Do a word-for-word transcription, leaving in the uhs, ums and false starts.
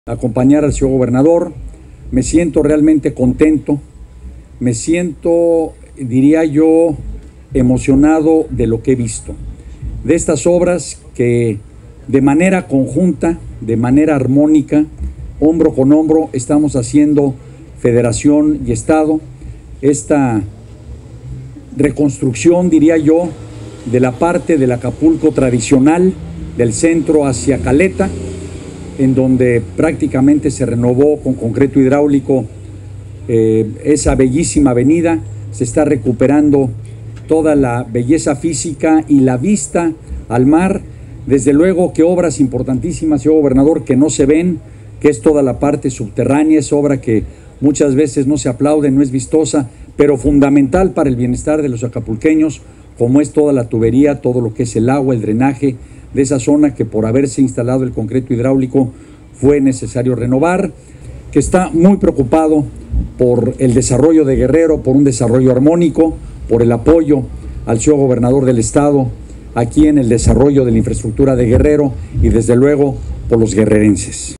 acompañar al señor gobernador. Me siento realmente contento, me siento, diría yo, emocionado de lo que he visto, de estas obras que de manera conjunta, de manera armónica, hombro con hombro, estamos haciendo Federación y Estado, esta reconstrucción, diría yo, de la parte del Acapulco tradicional, del centro hacia Caleta, en donde prácticamente se renovó con concreto hidráulico eh, esa bellísima avenida. Se está recuperando toda la belleza física y la vista al mar. Desde luego que obras importantísimas, señor gobernador, que no se ven, que es toda la parte subterránea, es obra que muchas veces no se aplaude, no es vistosa, pero fundamental para el bienestar de los acapulqueños, como es toda la tubería, todo lo que es el agua, el drenaje de esa zona que por haberse instalado el concreto hidráulico fue necesario renovar, que está muy preocupado por el desarrollo de Guerrero, por un desarrollo armónico, por el apoyo al señor gobernador del estado aquí en el desarrollo de la infraestructura de Guerrero y desde luego por los guerrerenses.